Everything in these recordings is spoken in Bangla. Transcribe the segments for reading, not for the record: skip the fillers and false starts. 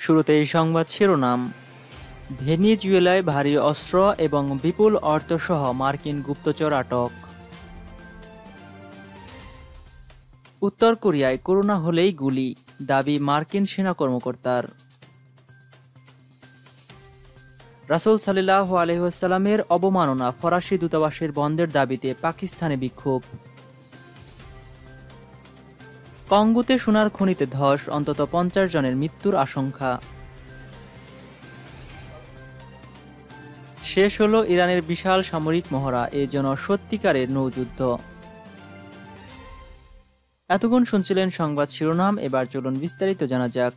শুরুতে এই সংবাদ শিরোনাম। ভেনিজুয়েলায় ভারী অস্ত্র এবং বিপুল অর্থসহ মার্কিন গুপ্তচর আটক। উত্তর কোরিয়ায় করোনা হলেই গুলি, দাবি মার্কিন সেনা কর্মকর্তার। রাসূল সাল্লাল্লাহু আলাইহি ওয়াসাল্লামের অবমাননা, ফরাসি দূতাবাসের বন্ধের দাবিতে পাকিস্তানে বিক্ষোভ। কঙ্গোতে সোনার খনিতে ধস, অন্তত 50 জনের মৃত্যুর আশঙ্কা। শেষ হলো ইরানের বিশাল সামরিক মহড়া, এ যেন সত্যিকারের নৌযুদ্ধ। এতক্ষণ শুনছিলেন সংবাদ শিরোনাম, এবার চলুন বিস্তারিত জানা যাক।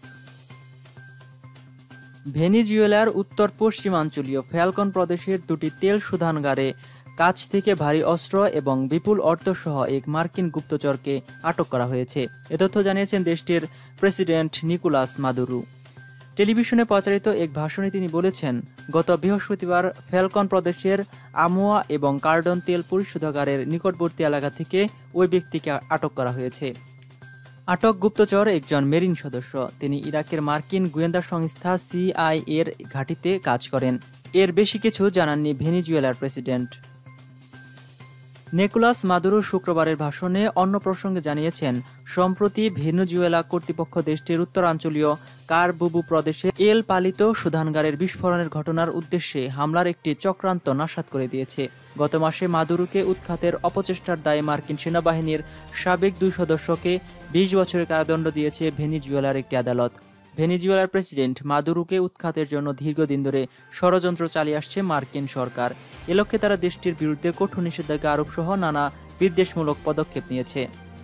ভেনিজুয়েলার উত্তর পশ্চিমাঞ্চলীয় ফ্যালকন প্রদেশের দুটি তেল শোধনাগারে কাছ থেকে ভারী অস্ত্র এবং বিপুল অর্থসহ এক মার্কিন গুপ্তচরকে আটক করা হয়েছে। এ তথ্য জানিয়েছেন দেশটির প্রেসিডেন্ট নিকোলাস মাদুরো। টেলিভিশনে প্রচারিত এক ভাষণে তিনি বলেছেন, গত বৃহস্পতিবার ফ্যালকন প্রদেশের আমোয়া এবং কার্ডন তেল পরিশোধনাগারের নিকটবর্তী এলাকা থেকে ওই ব্যক্তিকে আটক করা হয়েছে। আটক গুপ্তচর একজন মেরিন সদস্য। তিনি ইরাকের মার্কিন গোয়েন্দা সংস্থা সিআইএ এর ঘাঁটিতে কাজ করেন। এর বেশি কিছু জানাননি ভেনিজুয়েলার প্রেসিডেন্ট। নিকোলাস মাদুরো শুক্রবারের ভাষণে অন্য প্রসঙ্গে জানিয়েছেন, সম্প্রতি ভেনেজুয়েলা কর্তৃপক্ষ দেশটির উত্তরাঞ্চলীয় কারবুবু প্রদেশে এল পালিত শোধনাগারের বিস্ফোরণের ঘটনার উদ্দেশ্যে হামলার একটি চক্রান্ত নাশাত করে দিয়েছে। গত মাসে মাদুরোকে উৎখাতের অপচেষ্টার দায়ে মার্কিন সেনাবাহিনীর সাবেক 2 সদস্যকে 20 বছরের কারাদণ্ড দিয়েছে ভেনিজুয়েলার একটি আদালত। ভেনিজুয়েলার প্রেসিডেন্ট মাদুরোকে উৎখাতের জন্য দীর্ঘদিন ধরে ষড়যন্ত্র চালিয়ে আসছে মার্কিন সরকার। এ লক্ষ্যে তারা দেশটির বিরুদ্ধে কঠোর নিষেধাজ্ঞা আরোপ সহ নানা বিদ্বেষমূলক পদক্ষেপ নিয়েছে।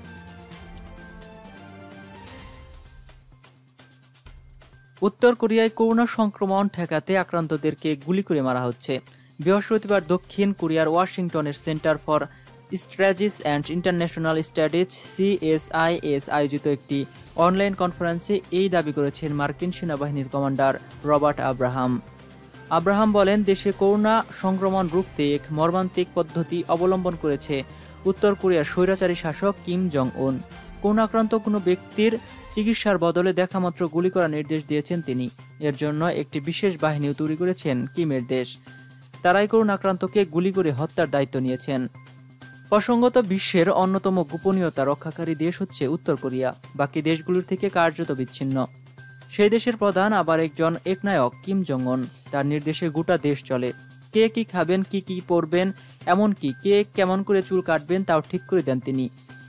উত্তর কোরিয়ায় করোনা সংক্রমণ ঠেকাতে আক্রান্তদেরকে গুলি করে মারা হচ্ছে। বৃহস্পতিবার দক্ষিণ কোরিয়ার ওয়াশিংটনের centre for strategies and international studies CSIS আয়োজিত একটি অনলাইন কনফারেন্সে এই দাবি করেছেন মার্কিন সেনাবাহিনীর কমান্ডার রবার্ট আব্রাহাম বলেন, দেশে করোনা সংক্রমণ রুখতে এক মর্মান্তিক পদ্ধতি অবলম্বন করেছে উত্তর কোরিয়ার স্বৈরাচারী শাসক কিম জং উন। করোনাক্রান্ত কোনো ব্যক্তির চিকিৎসার বদলে দেখামাত্র গুলি করার নির্দেশ দিয়েছেন তিনি। এর জন্য একটি বিশেষ বাহিনীও তৈরি করেছেন কিমের দেশ। তারাই করোনাক্রান্তকে গুলি করে হত্যার দায়িত্ব নিয়েছেন। প্রসঙ্গত, বিশ্বের অন্যতম গোপনীয়তা রক্ষাকারী দেশ হচ্ছে উত্তর কোরিয়া, বাকি দেশগুলোর থেকে কার্যত বিচ্ছিন্ন। সেই দেশের প্রধান আবার একজন একনায়ক কিম জং উন। তার নির্দেশে গোটা দেশ চলে। কে কি খাবেন, কি কি পরবেন, এমনকি কে কেমন করে চুল কাটবেন তাও ঠিক করে দেন তিনি।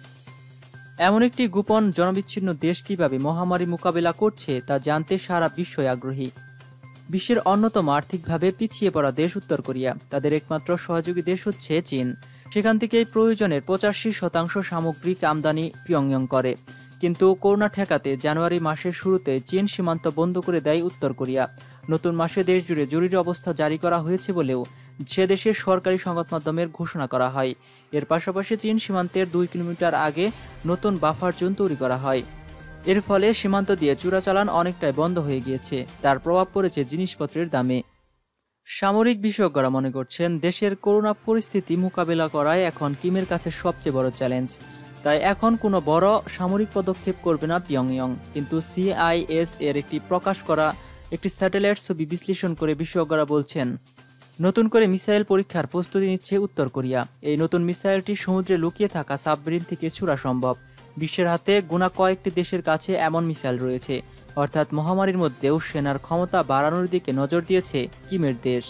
এমন একটি গোপন জনবিচ্ছিন্ন দেশ কিভাবে মহামারী মোকাবেলা করছে তা জানতে সারা বিশ্বই আগ্রহী। বিশ্বের অন্যতম আর্থিকভাবে পিছিয়ে পড়া দেশ উত্তর কোরিয়া। তাদের একমাত্র সহযোগী দেশ হচ্ছে চীন। সেখান থেকেই প্রয়োজনের 85% সামগ্রিক আমদানি পিয়ংইয়ং করে। কিন্তু করোনা ঠেকাতে জানুয়ারি মাসের শুরুতে চীন সীমান্ত বন্ধ করে দেয় উত্তর কোরিয়া। নতুন মাসে দেশ জুড়ে জরুরি অবস্থা জারি করা হয়েছে বলেও সে দেশের সরকারি সংবাদ মাধ্যমের ঘোষণা করা হয়। এর পাশাপাশি চীন সীমান্তের 2 কিলোমিটার আগে নতুন বাফার জোন তৈরি করা হয়। এর ফলে সীমান্ত দিয়ে চোরাচালান অনেকটাই বন্ধ হয়ে গিয়েছে। তার প্রভাব পড়েছে জিনিসপত্রের দামে। সামরিক বিশেষজ্ঞরা মনে করছেন, দেশের করোনা পরিস্থিতি মোকাবেলা করাই এখন কিমের কাছে সবচেয়ে বড় চ্যালেঞ্জ। তাই এখন কোনো বড় সামরিক পদক্ষেপ করবে না পিয়ংইয়ং। কিন্তু সিআইএস এর প্রকাশ করা একটি স্যাটেলাইট ছবি বিশ্লেষণ করে বিশেষজ্ঞরা বলছেন, নতুন করে মিসাইল পরীক্ষার প্রস্তুতি নিচ্ছে উত্তর কোরিয়া। এই নতুন মিসাইলটি সমুদ্রে লুকিয়ে থাকা সাবমেরিন থেকে ছোড়া সম্ভব। বিশ্বের হাতে গোনা কয়েকটি দেশের কাছে এমন মিসাইল রয়েছে। অর্থাৎ মহামারীর মধ্যেও সেনার ক্ষমতা বাড়ানোর দিকে নজর দিয়েছে কিমের দেশ।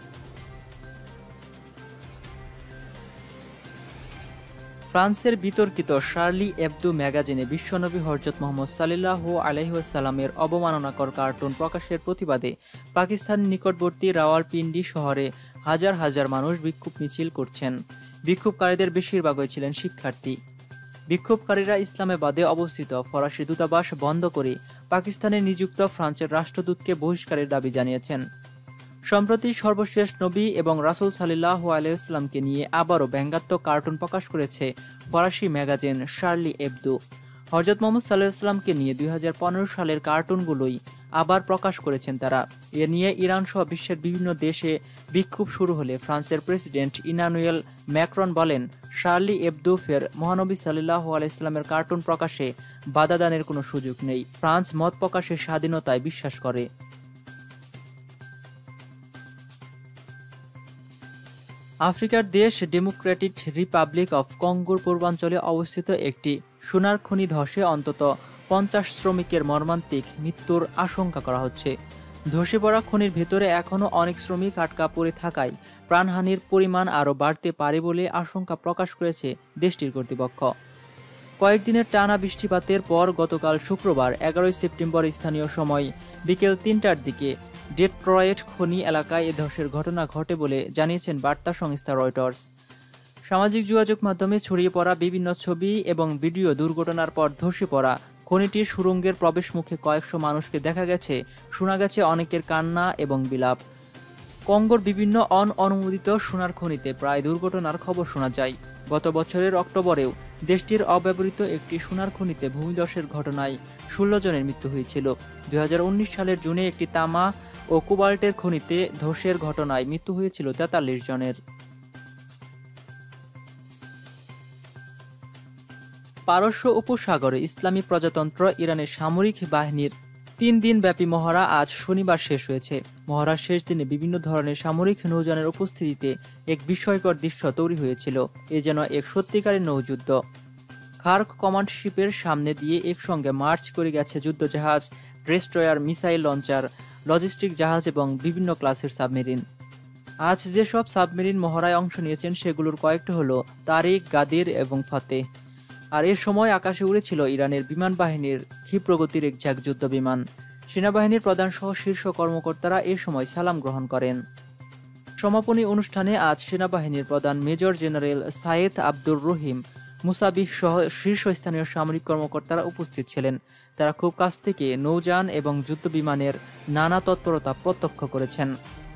ফ্রান্সের বিতর্কিত শার্লি এবদো ম্যাগাজিনে বিশ্বনবী হযরত মুহাম্মদ সাল্লাল্লাহু আলাইহি ওয়াসাল্লামের অবমাননাকর কার্টুন প্রকাশের প্রতিবাদে পাকিস্তানের নিকটবর্তী রাওয়ালপিন্ডি শহরে হাজার হাজার মানুষ বিক্ষোভ মিছিল করছেন। বিক্ষোভকারীদের বেশিরভাগই ছিলেন শিক্ষার্থী। বিক্ষোভকারীরা ইসলামাবাদে অবস্থিত ফরাসি দূতাবাস বন্ধ করে পাকিস্তানে নিযুক্ত ফ্রান্সের রাষ্ট্রদূতকে বহিষ্কারের দাবি জানিয়েছেন। সম্প্রতি সর্বশেষ নবী এবং রাসূল সাল্লাল্লাহু আলাইহি ওয়াসাল্লামকে নিয়ে আবারও ব্যঙ্গাত্মক কার্টুন প্রকাশ করেছে ফরাসি ম্যাগাজিন শার্লি এবদো। হযরত মুহাম্মদ সাল্লাল্লাহু আলাইহি ওয়াসাল্লামকে নিয়ে 2015 সালের কার্টুনগুলোই আবার প্রকাশ করেছেন তারা। এ নিয়ে ইরান সহ বিশ্বের বিভিন্ন দেশে বিক্ষোভ শুরু হলে ফ্রান্সের প্রেসিডেন্ট ইমানুয়েল ম্যাক্রন বলেন, শার্লি এবদো ফের মহানবী সাল্লাল্লাহু আলাইহি সাল্লামের কার্টুন প্রকাশে বাধা দানের কোনো সুযোগ নেই। ফ্রান্স মত প্রকাশের স্বাধীনতায় বিশ্বাস করে। আফ্রিকার দেশ ডেমোক্রেটিক রিপাবলিক অফ কঙ্গোর পূর্বাঞ্চলে অবস্থিত একটি সোনার খনি ধসে অন্তত 50 শ্রমিকের মর্মান্তিক মৃত্যুর আশঙ্কা করা হচ্ছে। ধসে পড়া খনির ভেতরে এখনও অনেক শ্রমিক আটকা পড়ে থাকায় প্রাণহানির পরিমাণ আরও বাড়তে পারে বলে আশঙ্কা প্রকাশ করেছে দেশটির কর্তৃপক্ষ। কয়েকদিনের টানা বৃষ্টিপাতের পর গতকাল শুক্রবার 11 সেপ্টেম্বর স্থানীয় সময় বিকেল 3টার দিকে ডেট্রয়েট খনি এলাকায় এ ধসের ঘটনা ঘটে বলে জানিয়েছেন বার্তা সংস্থা রয়টার্স। সামাজিক যোগাযোগ মাধ্যমে ছড়িয়ে পড়া বিভিন্ন ছবি এবং ভিডিও দুর্ঘটনার পর ধসে পড়া খনিটির সুড়ঙ্গের প্রবেশমুখে কয়েকশো মানুষকে দেখা গেছে, শোনা গেছে অনেকের কান্না এবং বিলাপ। কঙ্গোর বিভিন্ন অনুমোদিত সোনার খনিতে প্রায় দুর্ঘটনার খবর শোনা যায়। গত বছরের অক্টোবরেও দেশটির অব্যবহৃত একটি সোনার খনিতে ভূমিধসের ঘটনায় 16 জনের মৃত্যু হয়েছিল। 2019 সালের জুনে একটি তামা ও কোবাল্টের খনিতে ধসের ঘটনায় মৃত্যু হয়েছিল 43 জনের। পারস্য উপসাগরে ইসলামী প্রজাতন্ত্র ইরানের সামরিক বাহিনীর 3 দিনব্যাপী মহড়া আজ শনিবার শেষ হয়েছে। মহড়ার শেষ দিনে বিভিন্ন ধরনের সামরিক নৌযানের উপস্থিতিতে এক বিস্ময়কর দৃশ্য তৈরি হয়েছিল। এ যেন এক সত্যিকারের নৌযুদ্ধ। খার্ক কমান্ড শিপের সামনে দিয়ে একসঙ্গে মার্চ করে গেছে যুদ্ধজাহাজ, ডেস্ট্রয়ার, মিসাইল লঞ্চার, লজিস্টিক জাহাজ এবং বিভিন্ন ক্লাসের সাবমেরিন। আজ যেসব সাবমেরিন মহড়ায় অংশ নিয়েছেন সেগুলোর কয়েকটা হলো তারিক, গাদির এবং ফাতেহ। আর এ সময় আকাশে উড়েছিল ইরানের বিমান বাহিনীর ক্ষিপ্রগতির একঝাঁক যুদ্ধ বিমান। সেনাবাহিনীর প্রধান সহ শীর্ষ কর্মকর্তারা এ সময় সালাম গ্রহণ করেন। সমাপনী অনুষ্ঠানে আজ সেনাবাহিনীর প্রধান মেজর জেনারেল সায়েদ আব্দুর রহিম মুসাবিহ সহ শীর্ষস্থানীয় সামরিক কর্মকর্তারা উপস্থিত ছিলেন। তারা খুব কাছ থেকে নৌযান এবং যুদ্ধ বিমানের নানা তৎপরতা প্রত্যক্ষ করেছেন।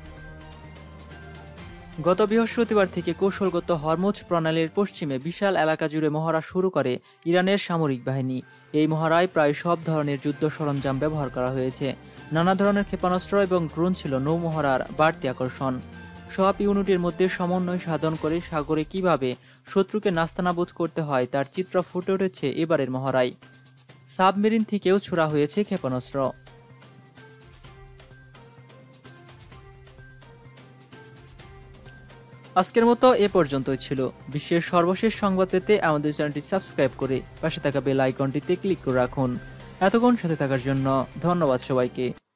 গত বৃহস্পতিবার থেকে কৌশলগত হরমুজ প্রণালীর পশ্চিমে বিশাল এলাকা জুড়ে মহড়া শুরু করে ইরানের সামরিক বাহিনী। এই মহড়ায় প্রায় সব ধরনের যুদ্ধ সরঞ্জাম ব্যবহার করা হয়েছে। নানা ধরনের ক্ষেপণাস্ত্র এবং ড্রোন ছিল নৌ মহড়ার বাড়তি আকর্ষণ। সব ইউনিটের মধ্যে সমন্বয় সাধন করে সাগরে কিভাবে শত্রুকে নাস্তানাবুদ করতে হয় তার চিত্র ফুটে উঠেছে এবারের মহড়ায়। সাবমেরিন থেকেও ছোড়া হয়েছে ক্ষেপণাস্ত্র। আজকের মতো এ পর্যন্তই ছিল। বিশ্বের সর্বশেষ সংবাদ পেতে আমাদের চ্যানেলটি সাবস্ক্রাইব করে পাশে থাকা বেল আইকনটিতে ক্লিক করে রাখুন। এতক্ষণ সাথে থাকার জন্য ধন্যবাদ সবাইকে।